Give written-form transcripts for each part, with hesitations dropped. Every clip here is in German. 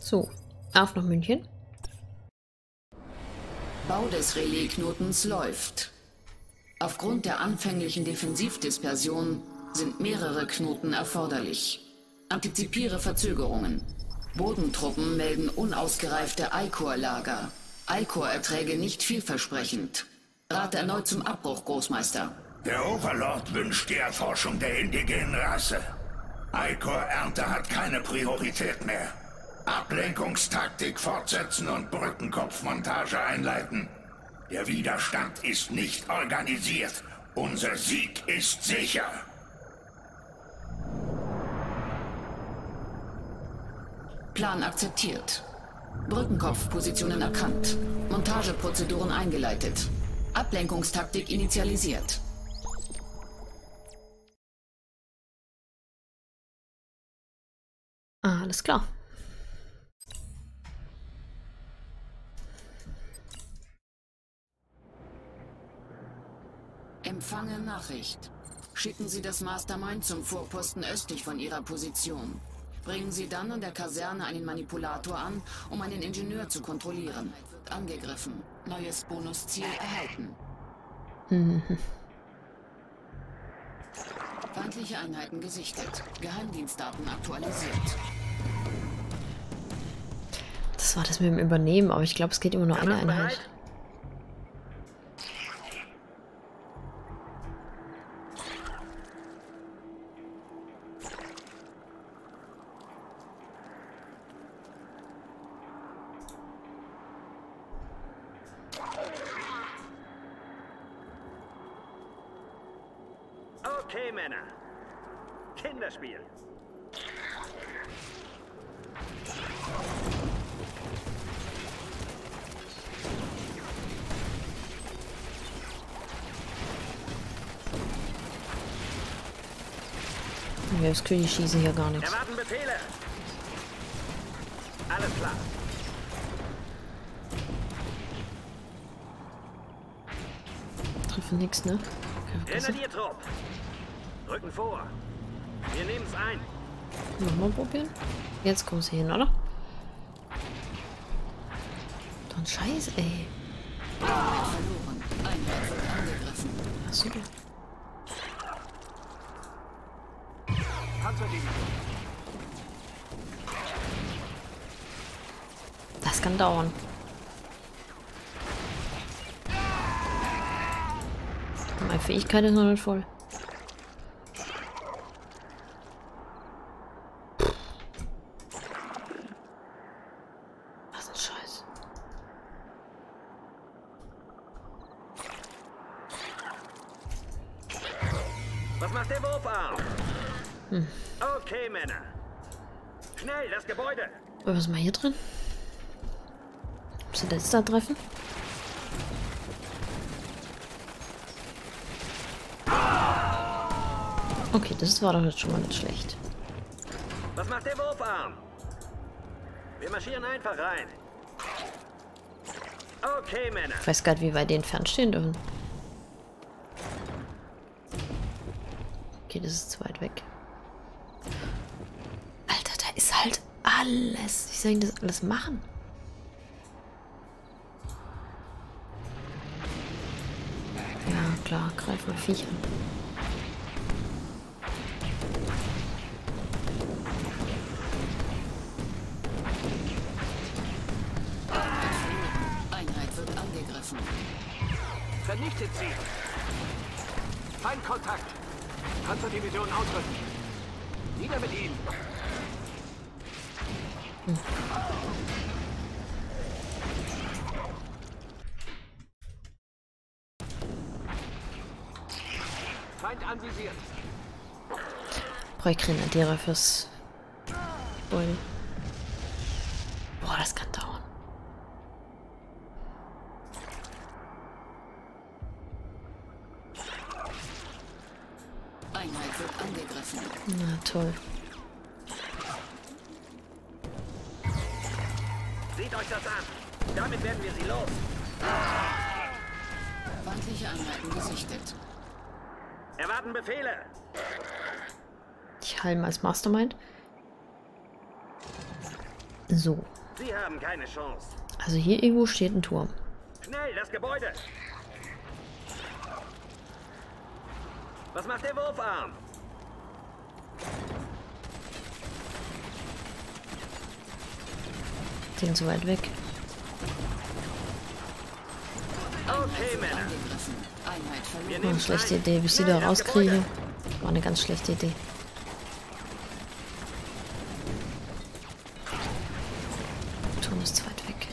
So, auf nach München. Bau des Relaisknotens läuft. Aufgrund der anfänglichen Defensivdispersion sind mehrere Knoten erforderlich. Antizipiere Verzögerungen. Bodentruppen melden unausgereifte Eikor-Lager. Eikor-Erträge nicht vielversprechend. Rate erneut zum Abbruch, Großmeister. Der Overlord wünscht die Erforschung der indigenen Rasse. Eikor-Ernte hat keine Priorität mehr. Ablenkungstaktik fortsetzen und Brückenkopfmontage einleiten. Der Widerstand ist nicht organisiert. Unser Sieg ist sicher. Plan akzeptiert. Brückenkopfpositionen erkannt. Montageprozeduren eingeleitet. Ablenkungstaktik initialisiert. Alles klar. Empfange Nachricht. Schicken Sie das Mastermind zum Vorposten östlich von Ihrer Position. Bringen Sie dann an der Kaserne einen Manipulator an, um einen Ingenieur zu kontrollieren. Wird angegriffen. Neues Bonusziel erhalten. Feindliche Einheiten gesichtet. Geheimdienstdaten aktualisiert. Das war das mit dem Übernehmen, aber ich glaube, es geht immer nur eine Einheit. Okay, Männer. Kinderspiel. Ja, das König schießen hier gar nichts. Erwarten Befehle. Alles klar. Treffen nichts, ne? Okay, Grenadiertrupp. Rücken vor. Wir nehmen es ein. nochmal probieren. Jetzt kommen sie hin, oder? Dann Scheiß, ey. Verloren. Einheit wird angegriffen. Ach super. Das kann dauern. Meine Fähigkeit ist noch nicht voll. Was ein Scheiß. Was macht der Wurfarm? Okay, Männer. Schnell, das Gebäude. Was ist mal hier drin? Müssen wir jetzt da treffen? Okay, das war doch jetzt schon mal nicht schlecht. Was macht der Wurfarm? Wir marschieren einfach rein. Okay, Männer. Ich weiß gar nicht, wie weit die entfernt stehen dürfen. Okay, das ist zu weit weg. Alter, da ist halt alles. Wie soll ich das alles machen? Ja, klar, greif mal Viecher. Einheit wird angegriffen. Vernichtet sie! Feindkontakt! Panzerdivision ausrücken! Nieder mit ihm! Feind anvisiert! Brauche ich Grenadiere fürs Gebäude. Boah, das kann dauern. Einheit wird angegriffen. Na toll. Seht euch das an. Damit werden wir sie los. Feindliche Einheiten gesichtet. Erwarten Befehle. Ich heile als Mastermind. So. Sie haben keine Chance. Also hier irgendwo steht ein Turm. Schnell, das Gebäude! Was macht der Wurfarm? Den so weit weg. Okay, Männer. Angegriffen. Einheit Wir verloren. Eine schlechte Idee, bis ich die da rauskriege. War eine ganz schlechte Idee. Der Turm ist zu weit weg.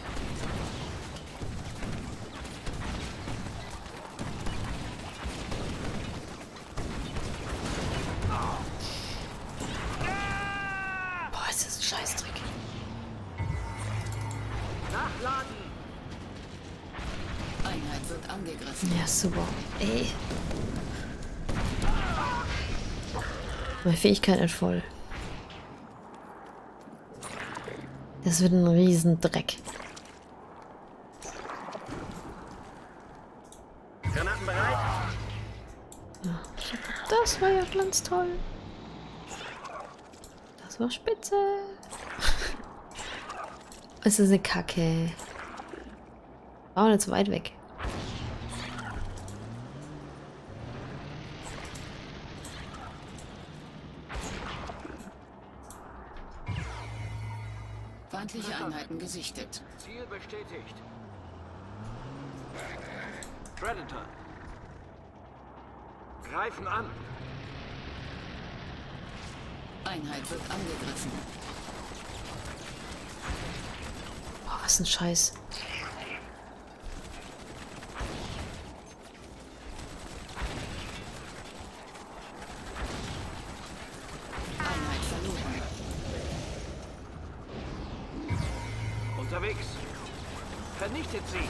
Boah, ist das ein Scheißdreck. Nachladen! Einheit wird angegriffen. Ja, super. Ey. Meine Fähigkeit ist voll. Das wird ein Riesendreck. Granaten bereit? Das war ja ganz toll. Das war spitze. Es ist eine Kacke. War nicht so weit weg. Feindliche Einheiten gesichtet. Ziel bestätigt. Predator. Greifen an. Einheit wird angegriffen. Boah, was ein Scheiß. Einheit verloren. Unterwegs. Vernichtet sie.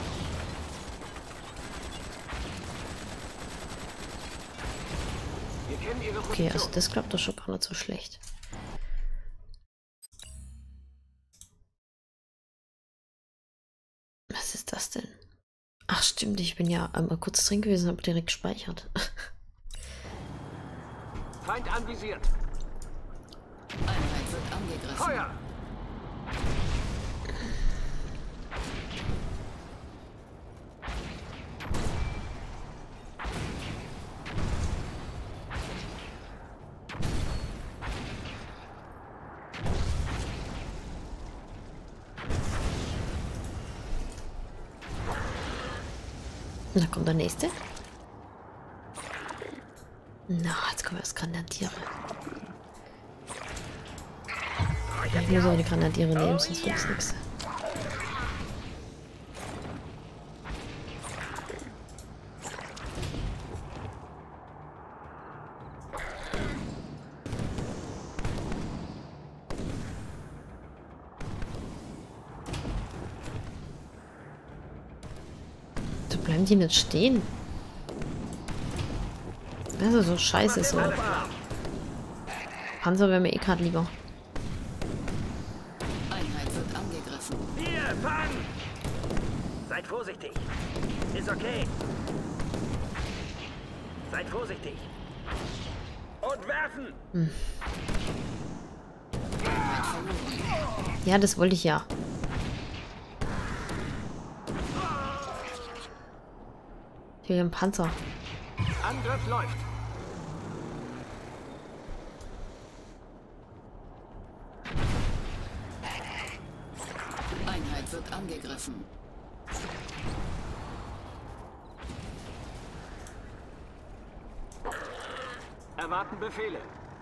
Wir kennen ihre Okay, Position. also das klappt doch schon gar nicht so schlecht. Was ist das denn? Ach stimmt, ich bin ja einmal kurz drin gewesen und habe direkt gespeichert. Feind anvisiert. Einheit wird angegriffen. Feuer! Und dann kommt der nächste. Na, jetzt kommen erst Grenadiere. Ich muss aber die Grenadiere nehmen, sonst wird es nichts. So bleiben die nicht stehen. Das ist so scheiße so. Panzer wäre mir eh gerade lieber. Einheit wird angegriffen. Hier, fang! Seid vorsichtig. Ist okay. Seid vorsichtig. Und werfen! Einheit verloren. Ja, das wollte ich ja. Ich will einen Panzer. Angriff läuft. Einheit wird angegriffen. Erwarten Befehle.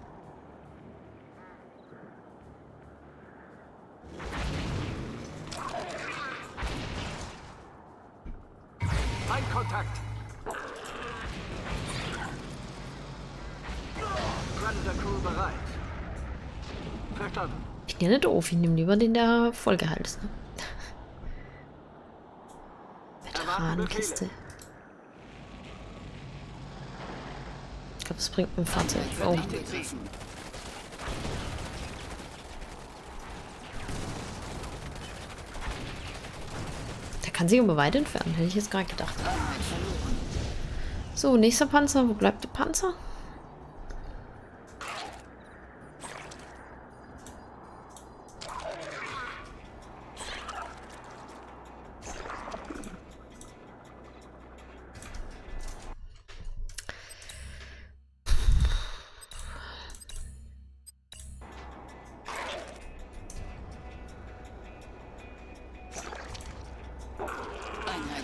Feindkontakt. Predator Crew bereit. Verstanden. Ich bin ja nicht doof, ich nehme lieber den, der vollgeheilt ist. Ne? Veteranenkiste. Ich glaube, das bringt mir ein Fahrzeug. Einheit wird Oh, angegriffen. der kann sich aber weit entfernen, hätte ich jetzt gerade gedacht. Einheit verloren. So, nächster Panzer. Wo bleibt der Panzer?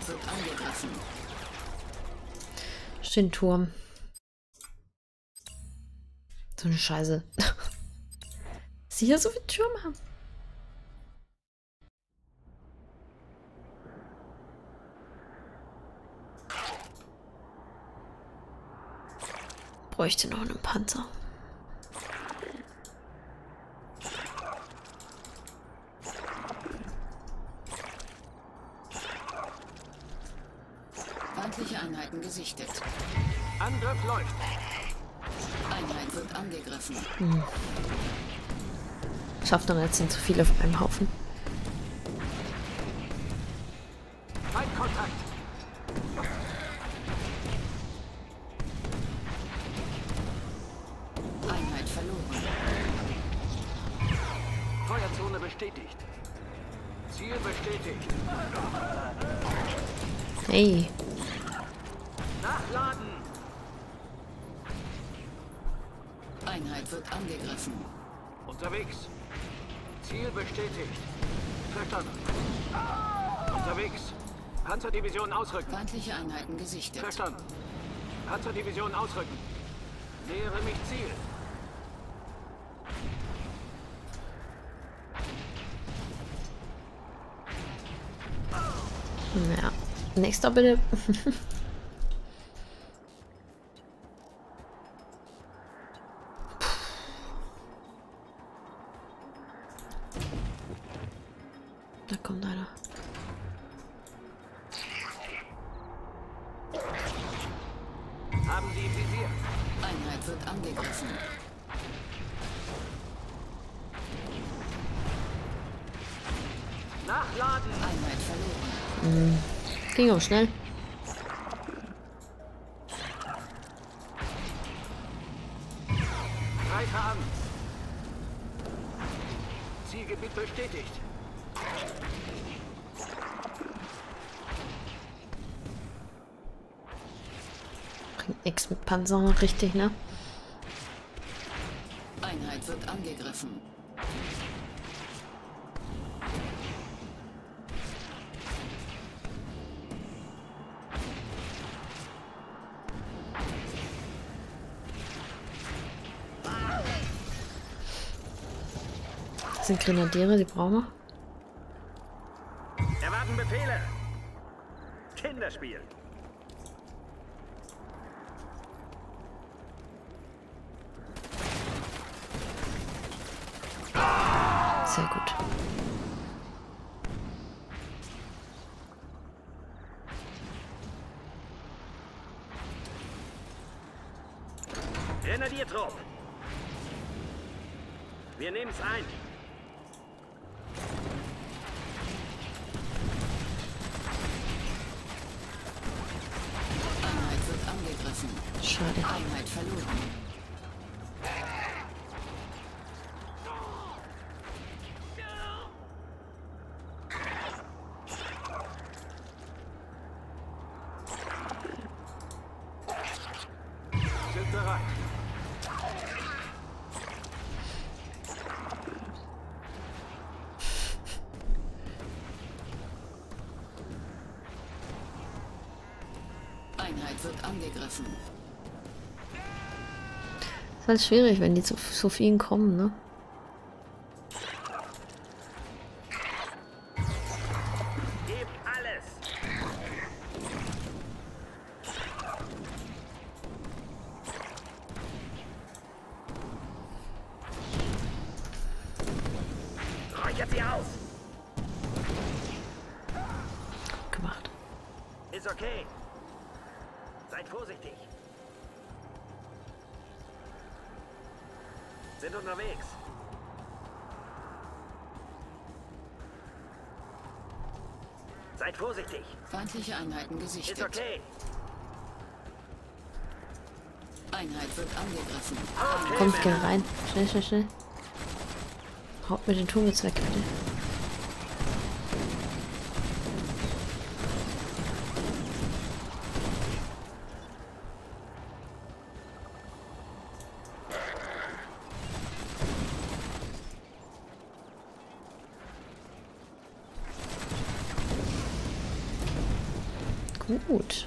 Einheit wird angegriffen. Steht ein Turm. So eine Scheiße. Sie hier so viele Türme haben. Bräuchte noch einen Panzer. Feindliche Einheiten gesichtet. Angriff läuft. Einheit wird angegriffen. Schafft dann jetzt sind zu viele auf einem Haufen. Feindkontakt. Einheit verloren. Feuerzone bestätigt. Ziel bestätigt. Hey. Nachladen. Einheit wird angegriffen. Unterwegs. Ziel bestätigt. Verstanden. Unterwegs. Panzerdivision ausrücken. Feindliche Einheiten gesichtet. Verstanden. Panzerdivision ausrücken. Nähere mich Ziel. Ja. Nächster bitte. Da kommt einer. Haben Sie im Visier. Einheit wird angegriffen. Nachladen. Einheit verloren. Ging auch schnell. Greife an. Zielgebiet bestätigt. Bringt nichts mit Panzer noch richtig, ne? Einheit wird angegriffen. Das sind Grenadiere, die brauchen wir. Erwarten Befehle. Kinderspiel. Sehr gut. Grenadiertrupp. Wir nehmen's ein. Einheit wird angegriffen. Schade. Einheit verloren. Sind bereit. Einheit wird angegriffen. Ist halt schwierig, wenn die zu so vielen kommen, ne? Gebt alles. Räuchert sie aus. Gut gemacht. Ist okay. Seid vorsichtig. Sind unterwegs. Seid vorsichtig. Feindliche Einheiten gesichtet. Ist okay. Einheit wird angegriffen. Okay, Komm, ich gehe Männer. rein. Schnell, schnell, schnell. Haut mir den Turm jetzt weg, bitte. Gut.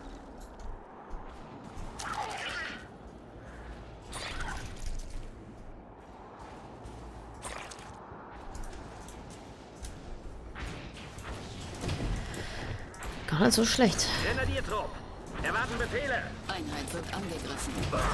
Gar nicht so schlecht. Grenadiertrupp. Erwarten Befehle. Einheit wird angegriffen.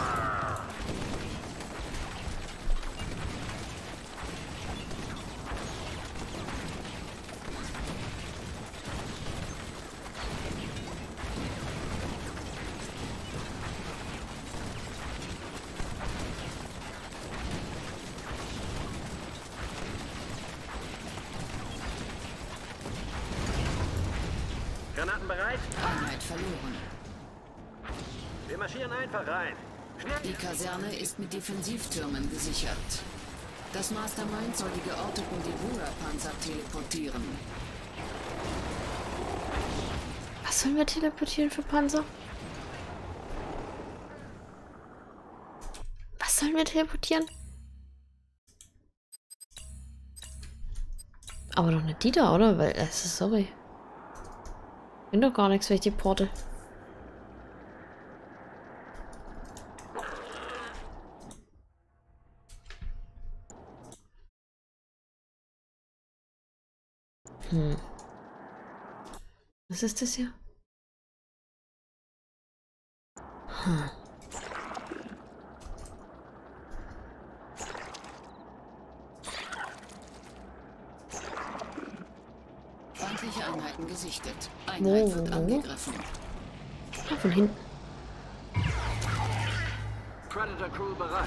Granaten bereit? Einheit verloren. Wir marschieren einfach rein. Schnell! Die Kaserne ist mit Defensivtürmen gesichert. Das Mastermind soll die georteten Devourer-Panzer teleportieren. Was sollen wir teleportieren für Panzer? Was sollen wir teleportieren? Aber doch nicht die da, oder? Weil, sorry. Bin doch gar nichts, wenn ich die porte. Was ist das hier? Feindliche Einheiten gesichtet. Einheit wird angegriffen. Ah, von hinten. Predator Crew bereit.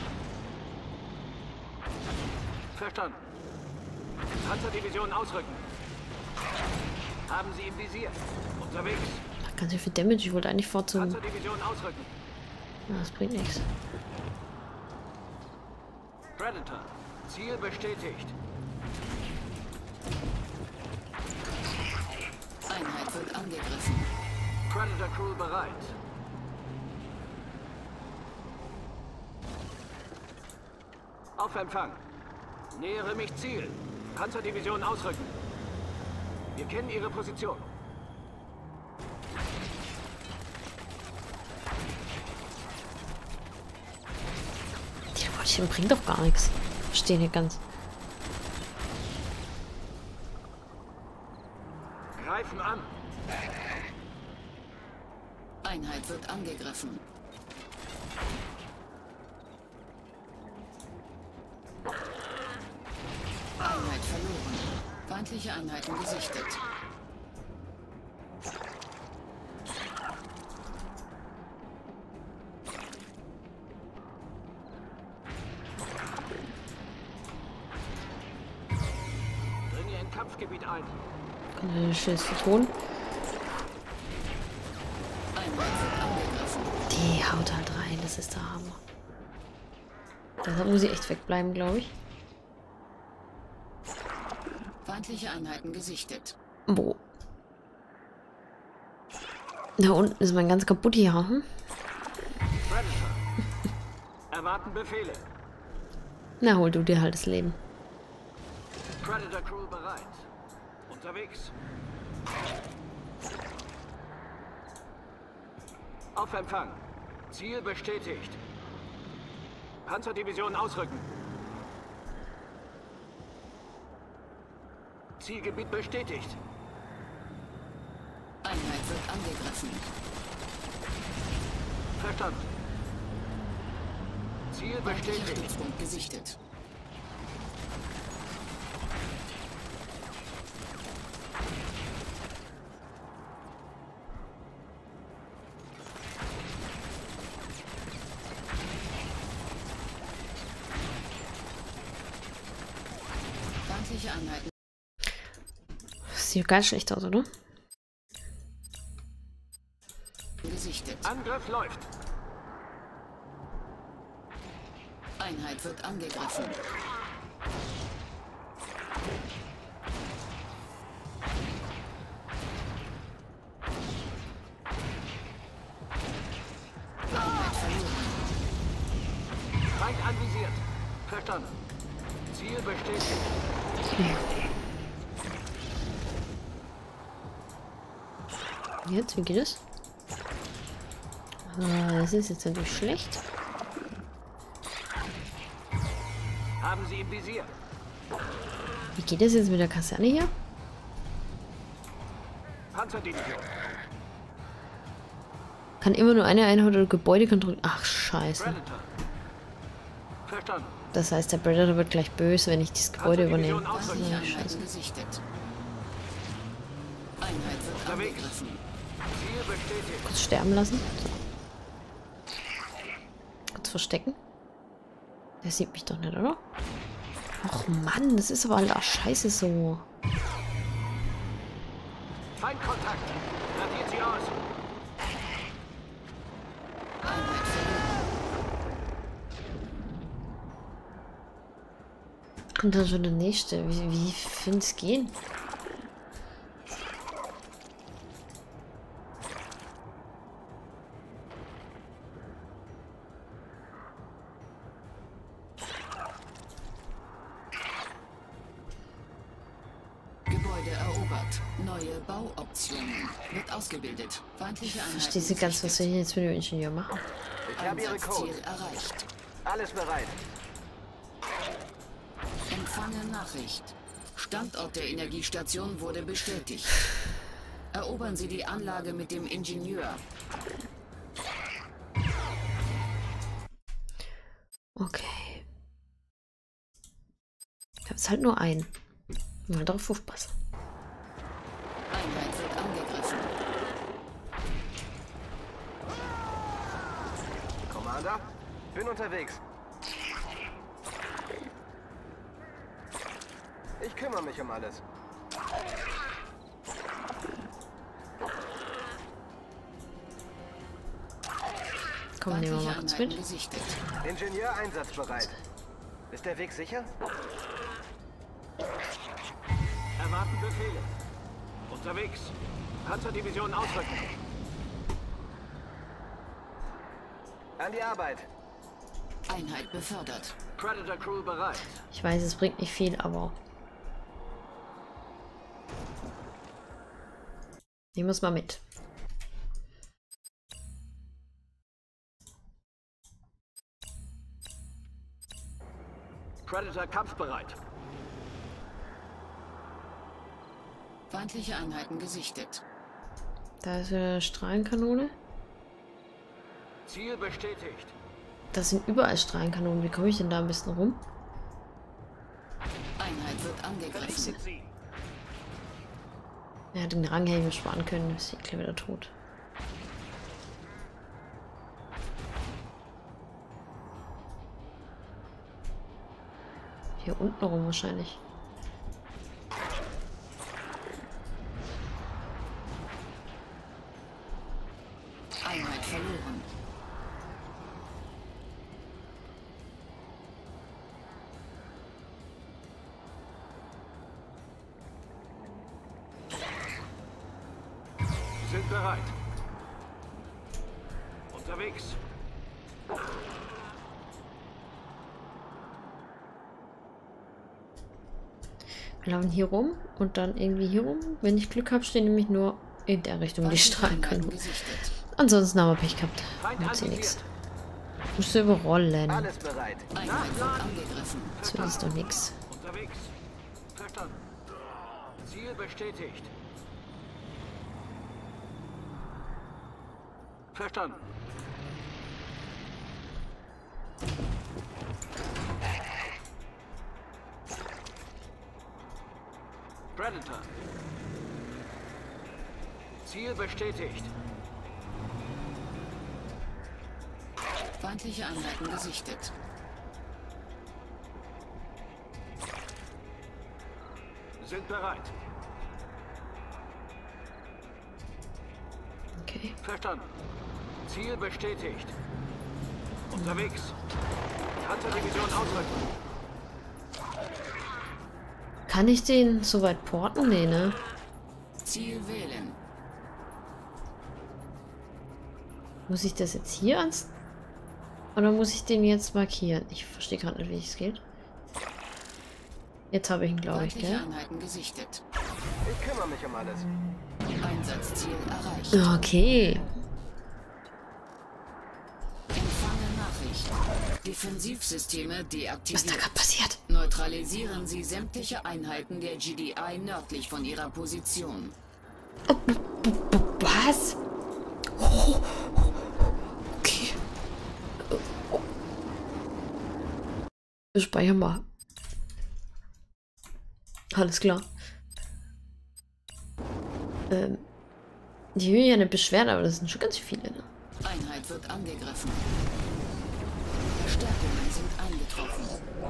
Verstanden. Panzerdivision ausrücken. Haben Sie im Visier. Unterwegs. Ach, ganz viel Damage. Ich wollte eigentlich vorzogen. Panzerdivision ausrücken. Ja, das bringt nichts. Predator. Ziel bestätigt. Einheit wird angegriffen. Predator Crew bereit. Auf Empfang. Nähere mich Ziel. Panzerdivision ausrücken. Wir kennen Ihre Position. Die Robotchen bringt doch gar nichts. Verstehe nicht ganz. Greifen an. Einheit wird angegriffen. Einheit verloren. Feindliche Einheiten gesichtet. Dringe in Kampfgebiet ein. Schönes Ton. Einheit wird angegriffen. Die haut halt rein. Das ist der Hammer. Deshalb muss ich echt wegbleiben, glaube ich. Feindliche Einheiten gesichtet. Wo? Da unten ist mein ganz kaputt hier. Hm? Predator. Erwarten Befehle. Na, hol du dir halt das Leben. Predator Crew bereit. Unterwegs. Auf Empfang. Ziel bestätigt. Panzerdivision ausrücken. Zielgebiet bestätigt. Einheit wird angegriffen. Verstanden. Ziel Feindlicher bestätigt. Stützpunkt gesichtet. Feindliche Einheiten Sieht ganz schlecht aus, oder? gesichtet. Angriff läuft. Einheit wird angegriffen. Einheit verloren. Feind anvisiert. Verstanden. Ziel bestätigt. Jetzt, wie geht es? Das ist jetzt natürlich schlecht. Haben Sie im Visier. Wie geht es jetzt mit der Kaserne hier? Panzerdivision. Kann immer nur eine Einheit oder Gebäude kontrollieren. Ach, scheiße. Predator. Verstanden. Das heißt, der Predator wird gleich böse, wenn ich dieses Gebäude übernehme. Feindliche Ja, Einheiten scheiße. gesichtet. Einheit wird angegriffen. Ziel bestätigt. Kurz sterben lassen. Kurz verstecken. Der sieht mich doch nicht, oder? Och Mann, das ist aber alter Scheiße so. Feindkontakt. Radiert sie aus. Einheit verloren. Und dann schon der nächste. Wie findet es gehen? Gebäude erobert. Neue Bauoptionen. Wird ausgebildet. Feindliche Einheiten Verstehst du ganz, was wir hier jetzt mit dem Ingenieur machen? Ich habe Ihre Einsatzziel Code. erreicht. Alles bereit. Empfange Nachricht. Standort der Energiestation wurde bestätigt. Erobern Sie die Anlage mit dem Ingenieur. Okay. Ich habe jetzt halt nur einen. Mal darauf aufpassen. Einheit wird angegriffen. Commander, bin unterwegs. Ich kümmere mich um alles. Komm, nehmen wir mal Feindliche kurz Einheiten mit. gesichtet. Ingenieur einsatzbereit. Ist der Weg sicher? Erwarten Befehle. Unterwegs. Panzerdivision ausrücken. An die Arbeit. Einheit befördert. Predator Crew bereit. Ich weiß, es bringt nicht viel, aber... Ich muss mal mit. Predator kampfbereit. Feindliche Einheiten gesichtet. Da ist eine Strahlenkanone. Ziel bestätigt. Das sind überall Strahlenkanonen. Wie komme ich denn da am besten rum? Einheit wird angegriffen. Sie. Er hat den Rang hätte ich mir sparen können. Ist gleich wieder tot. Hier unten rum wahrscheinlich. Einheit verloren. Sind bereit. Unterwegs. Wir laufen hier rum und dann irgendwie hier rum. Wenn ich Glück habe, stehen nämlich nur in der Richtung die Feindliche Einheiten Strahlenkanonen. gesichtet. Ansonsten haben wir Pech gehabt. Feind Macht sie nichts. anvisiert. Musst du überrollen. Alles bereit. Einheit wird angegriffen. Das ist doch nichts. Unterwegs. Verstanden. Ziel bestätigt. Verstanden. Predator. Ziel bestätigt. Feindliche Einheiten gesichtet. Sind bereit. Okay. Verstanden. Ziel bestätigt. Unterwegs. Panzerdivision ausrücken. Kann ich den so weit porten? Nee, ne? Ziel wählen. Muss ich das jetzt hier ans... Oder muss ich den jetzt markieren? Ich verstehe gerade nicht, wie es geht. Jetzt habe ich ihn, glaube ich, Feindliche gell? Einheiten gesichtet. Ich kümmere mich um alles. Einsatzziel erreicht. Okay. Empfange Nachricht. Defensivsysteme Was da deaktiviert. gerade passiert? Neutralisieren Sie sämtliche Einheiten der GDI nördlich von Ihrer Position. Was? Oh. Okay. Speichern mal. Alles klar. Die will ja nicht beschweren, aber das sind schon ganz viele, ne? Einheit wird angegriffen. Verstärkungen sind eingetroffen.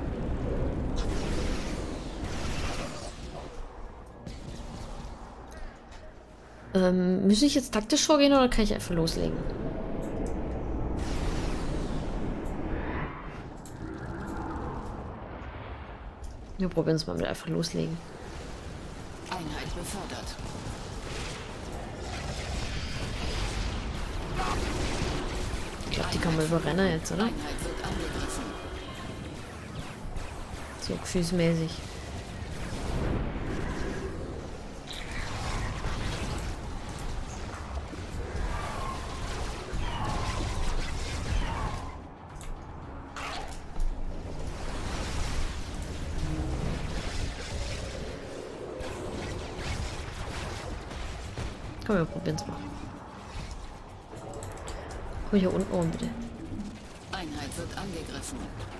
Muss ich jetzt taktisch vorgehen oder kann ich einfach loslegen? Wir probieren es mal mit einfach loslegen. Einheit befördert. Ich glaube, die kann man überrennen jetzt, oder? Einheit wird angegriffen. So gefühlsmäßig. Komm, wir probieren es mal. Komm hier unten rum, bitte. Einheit wird angegriffen.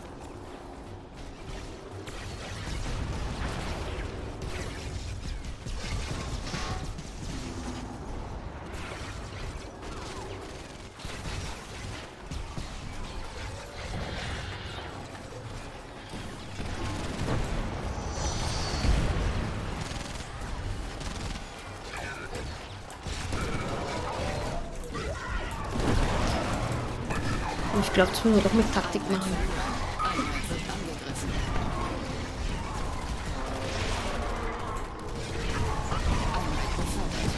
Ich glaube, das müssen wir doch mit Taktik machen. Einheit wird angegriffen. Einheit befördert.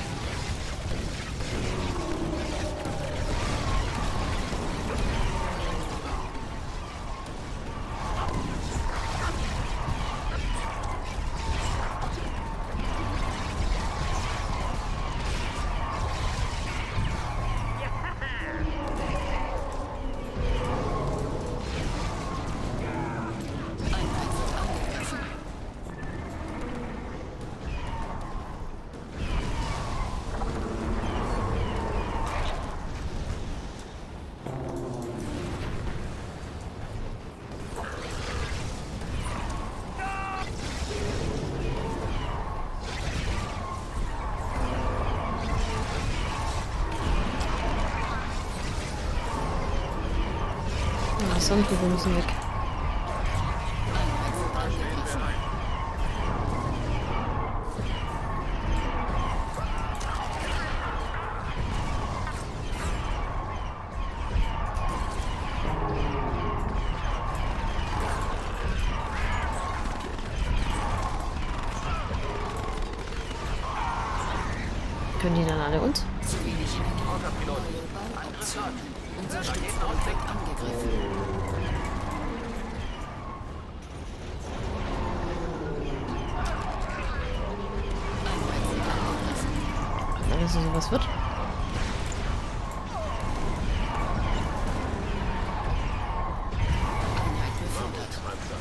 Einheit wird angegriffen. Ja, Sonnenbrüche müssen weg. Einheit wird angegriffen. Können die dann alle uns? Zu wenig Energie. Bauoptionen. Unser Stützpunkt wird angegriffen. Einheit wird angegriffen. Wenn das so was wird. Einheit befördert.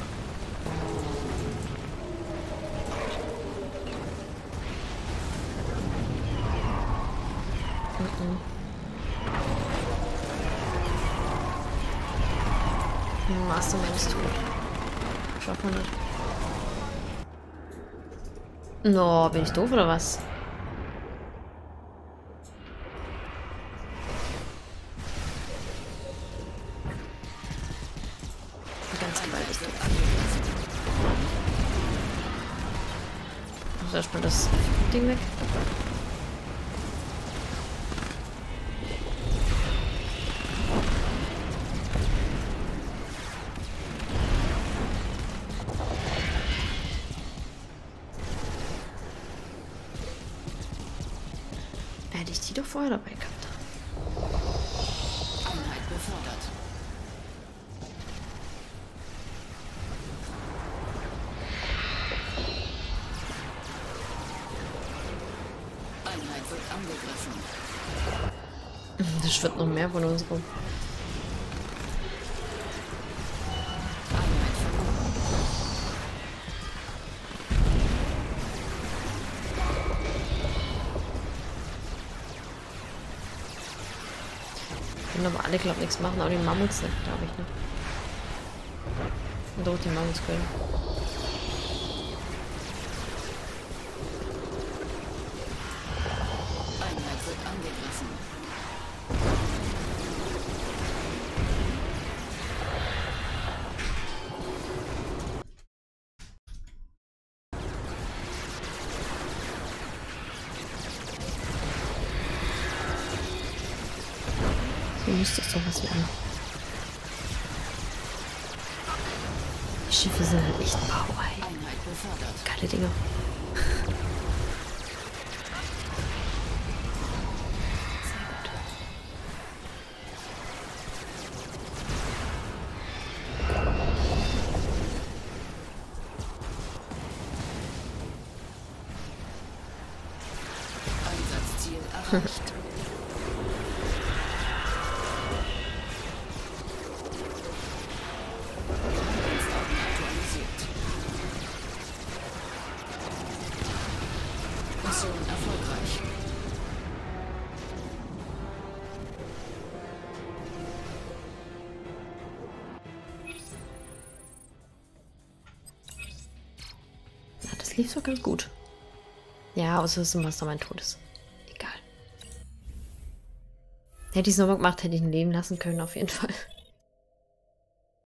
Mastermind ist tot. Schafft man nicht. No, bin ich doof oder was? Ganz gewaltig tot. Ich muss erstmal das Ding weg. Hätte ich die doch vorher dabei gehabt. Einheit befördert. Einheit angegriffen. Das schwirrt noch mehr von uns rum. Einheit verloren. Können aber alle, glaube ich, nichts machen, aber die Mammuts nicht, glaube ich, ne? Und doch, die Mammuts können. Einheit wird angegriffen. So müsste es doch was werden. Die Schiffe sind halt echt wow, ey. Einheit befördert. Geile Dinger. Einsatzziel erreicht. Dienstdaten aktualisiert. Mission erfolgreich. Ja, das lief so ganz gut. Ja, außer dass ein Mastermind tot ist. Egal. Hätte ich es nochmal gemacht, hätte ich ihn leben lassen können, auf jeden Fall.